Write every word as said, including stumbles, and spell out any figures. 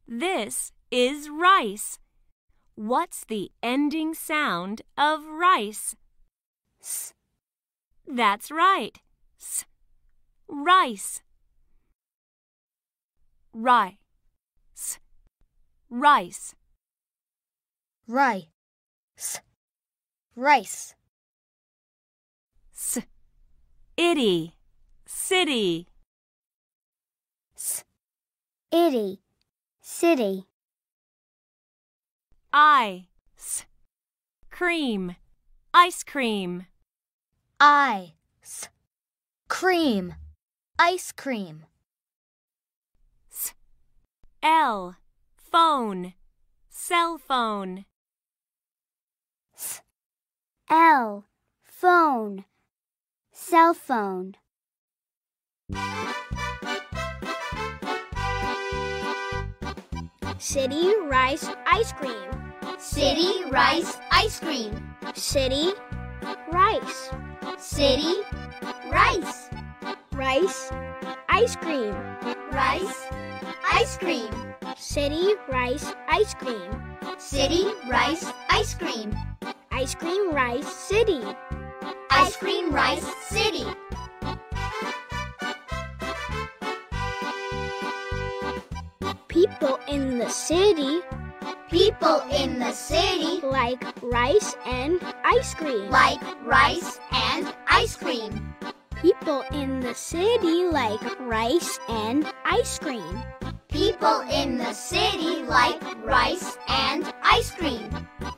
This is rice. What's the ending sound of rice? S. That's right. S. Rice. Rice. Rice. Rice. Rice. S. Itty. City. S. Itty. City. Ice. Cream. Ice cream. Ice. Cream. Ice cream. S. L. Phone. Cell phone. S. L. Phone. Cell phone. City rice ice cream. City rice ice cream. City rice. City rice. Rice ice cream. Rice ice cream. City rice ice cream. City rice ice cream. Ice cream rice city. Ice cream rice city. People in the city. People in the city like rice and ice cream. Like rice and ice cream. People in the city like rice and ice cream. People in the city like rice and ice cream.